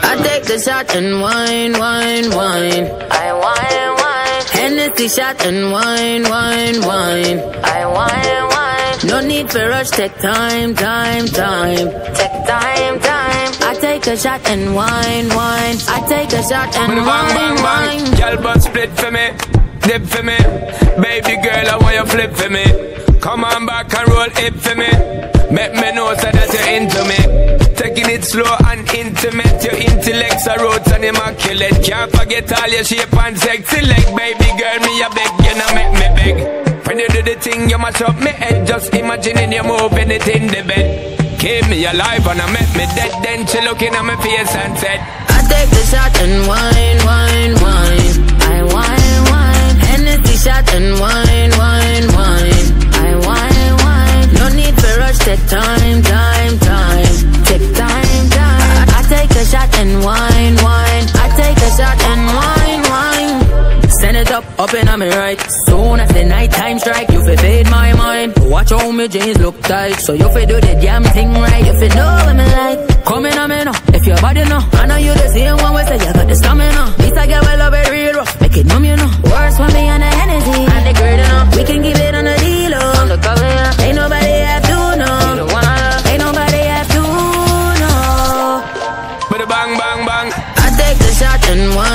I take the shot and wine, wine, wine. I wine, wine. Hennessy shot and wine, wine, wine. I wine, wine. No need for rush, take time, time, time. Take time, time. I take a shot and wine, wine. I take a shot and wine, wine. Girl, but split for me, dip for me. Baby girl, I want you flip for me. Come on back and roll it for me. Make me know so that you're into me. Taking it slow and intimate. Your intellect's a roots and immaculate. Can't forget all your shape and sexy leg. Baby girl, me a beg, you know make me beg. When you do the thing, you mash up me head. Just imagining you moving it in the bed. Keep me alive and I make me dead. Then she looking at my face and said, I take the shot and wine, wine, wine. I wine, wine. Hennessy shot and wine, wine, wine. I wine, wine. No need for rush, take time, time, time. Take time, time. I take a shot and wine, wine. I take a shot and wine, wine. Send it up in on me right. Soon as the night time strike, you fi fade my mind. Watch how me jeans look tight, so you fi do the damn thing right. You fi know what me like. Come in on me now, if your body know. I know you the same one way, say you got the stamina. This I get well love it real rough, make it numb you know. Worse when me on the Hennessy and the great enough. We can give it on the deal, on the cover, yeah. Ain't nobody have to know. You the one I love. Ain't nobody have to know. but a bang, bang, bang. I take the shot and wine.